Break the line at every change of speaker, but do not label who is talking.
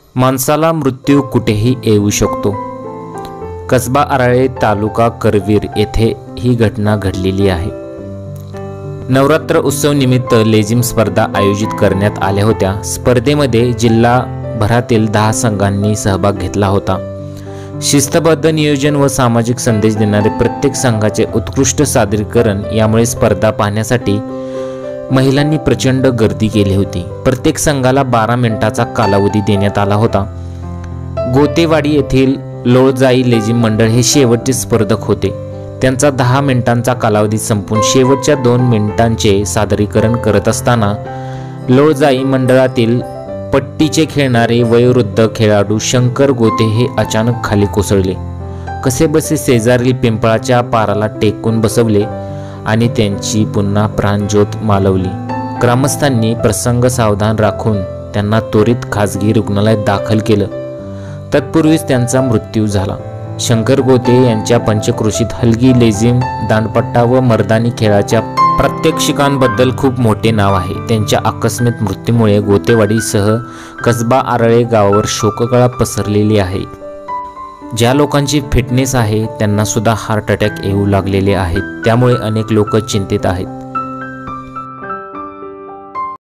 माणसाला मृत्यू कुठेही येऊ शकतो। कसबा आराळे तालुका करवीर येथे ही घटना घडलेली आहे। नवरात्र उत्सव निमित्त लेझिम स्पर्धा आयोजित करण्यात आल्या होत्या। स्पर्धेमध्ये जिल्हाभरातील 10 संघांनी सहभाग घेतला होता। शिस्तबद्ध नियोजन व सामाजिक संदेश देणारे प्रत्येक संघाचे उत्कृष्ट सादरीकरण यामुळे स्पर्धा पाहण्यासाठी महिलांनी प्रचंड गर्दी केली होती। प्रत्येक संघाला 12 मिनिटाचा कालावधी देण्यात आला होता। गोतेवाडी येथील लोळजाई लेझिम मंडळ हे शेवटचे स्पर्धक होते। त्यांचा 10 मिनिटांचा कालावधी संपून शेवटच्या 2 मिनिटांचे सादरीकरण करत असताना लोळजाई मंडळातील पट्टीचे खेळणारे वयोवृद्ध खेळाडू शंकर गोते हे अचानक खाली कोसळले। कसेबसे शेजारील पिंपळाच्या पाराला टेकून बसवले आणि त्यांची पुन्हा प्राणज्योत मालवली। ग्रामस्थांनी प्रसंग सावधान राखून त्यांना त्वरित खासगी रुग्णालयात दाखल केलं। तत्पूर्वीच त्यांचा मृत्यू झाला। शंकर गोते यांच्या पंचक्रोशीत हलगी लेझिम, दांडपट्टा व मर्दानी खेळाच्या प्रात्यक्षिकांबद्दल खूप मोठे नाव आहे। त्यांच्या आकस्मिक मृत्यूमुळे गोतेवाडीसह कसबा आराळे गावावर शोककळा पसरलेली आहे। ज्या लोकांची फिटनेस आहे त्यांना सुद्धा हार्ट अटॅक येऊ लागलेले आहेत, त्यामुळे अनेक लोक चिंतित आहेत।